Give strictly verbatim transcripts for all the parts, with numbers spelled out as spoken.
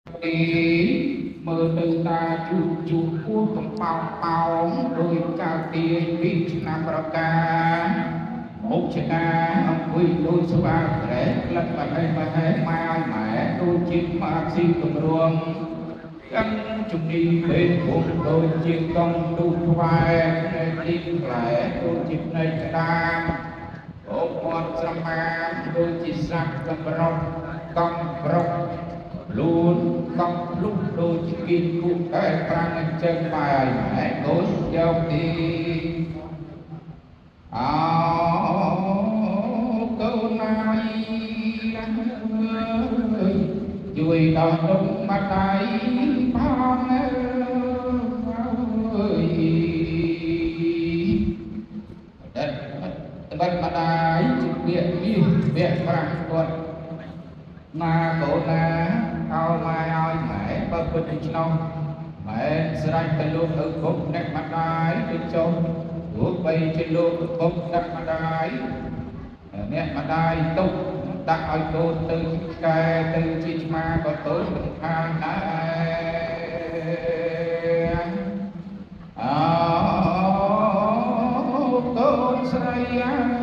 đi mơ từ ta chu chu quốc cầm bao bao đôi cao tiền đi nam ra ca một chân ca ông quy đôi số ba để lật mà hay mà hay mai mẹ đôi chim mà xin cầm ruộng gắn chung đi bên buồn đôi chim công đu khoai đi lại đôi chim này ta ô con sam ma đôi chim sam cầm rong cầm rong luôn không lúc đôi kim cũng cái trang chân bài hãy cố giao đi áo câu này chui đầu trong mắt tay phong ơi đất đất mặt đáy biển đi biển vàng tuần mà cổ na ao mai ao mẹ bơ bơ đi trong mẹ sẽ đánh tay luôn ở khúc nét mặt đáy đi trong bước bay trên luôn khúc nét mặt đáy nét mặt đáy tung đặt ở chỗ từ cái từ chi mà có tới mình hai nãy tôi say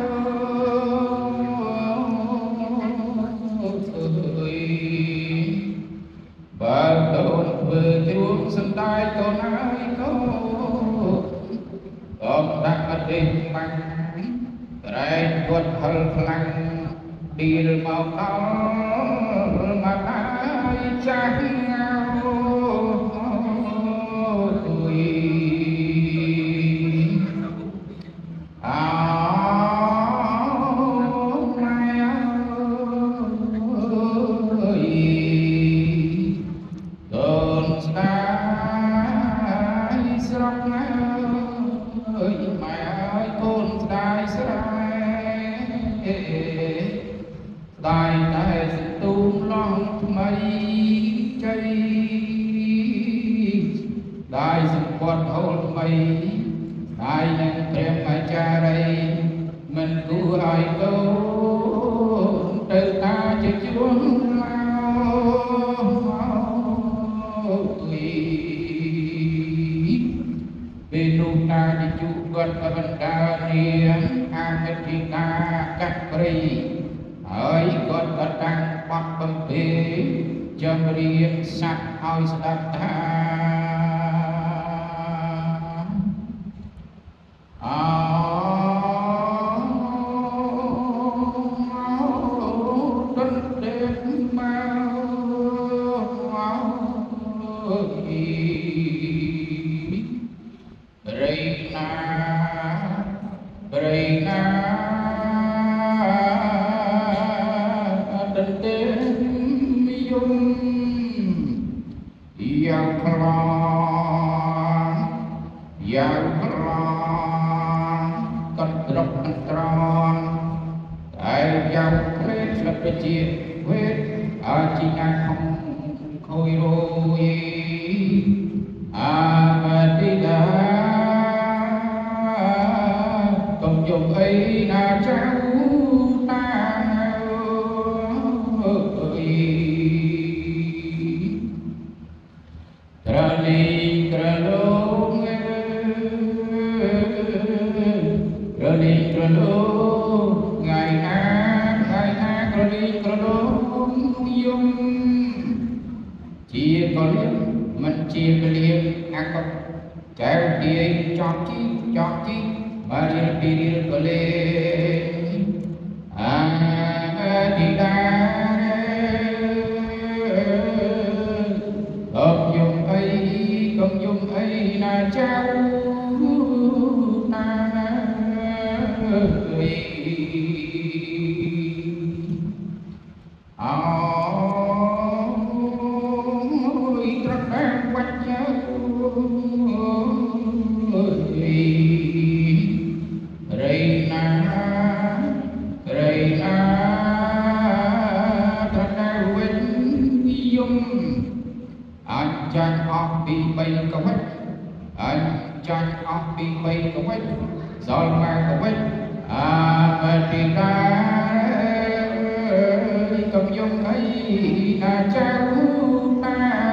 và tôi vừa chuông sân tay tôi nói câu ông đặt ở đêm mạnh đây quật hờ lăng đi màu tao mà ai chẳng tôi áo mai ơi cơn sky sông ơi mày ơi cơn sky sky tài tài tung long mây cây đại sự quật hồn mây đại năng thêm mà cha đây mình cứ hỏi câu từ ta chưa chuông bên nụ ta đi chu quật và bần đa riêng an thị ta cắt bì hỡi con vật đang bọc bầm bế châm riêng sắc hỏi sắp ta tân đêm mau Reina Reina tân đêm dung yang khlan yang khlan con drop con tron ai yang kret lập về chia quên ở chỉ ngang không khôi rồi Amadida công dụng ấy là cháu ta ơi Trali tralo Trali tralo ngày na ngày na Trali tralo dung chia có liên mình chia cái liên ăn có trái đi chọn chi chọn chi mà liên đi liên có lên à đi ra công dụng ấy công dụng ấy là cháu ta ơi Reina Reina thật ra quên dung anh chàng học bị bay có hết anh chàng học bị bay có hết rồi mà có hết à mà thì ra công dung ấy là cháu ta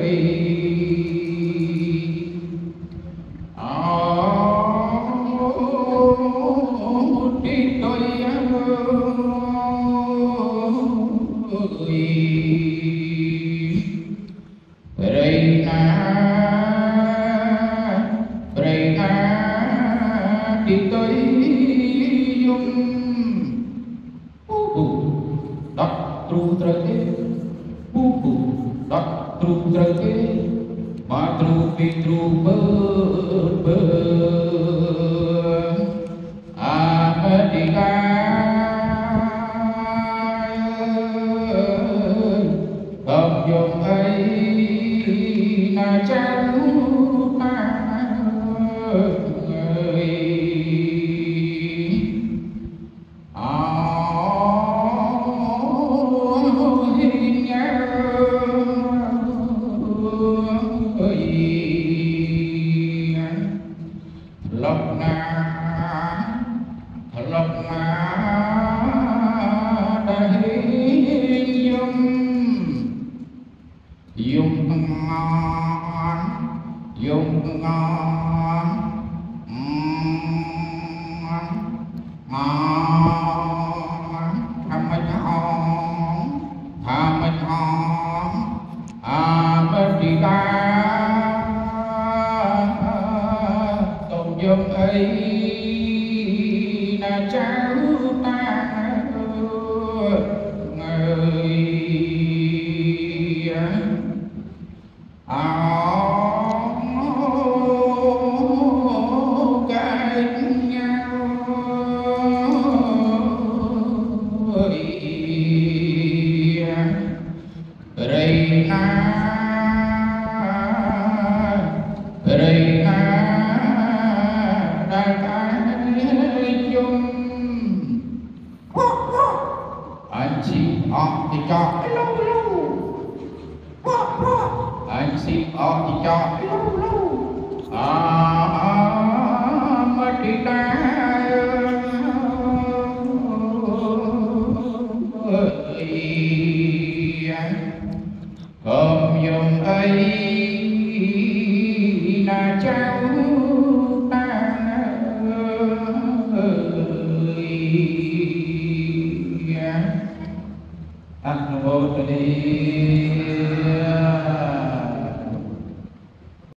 Anh vô đi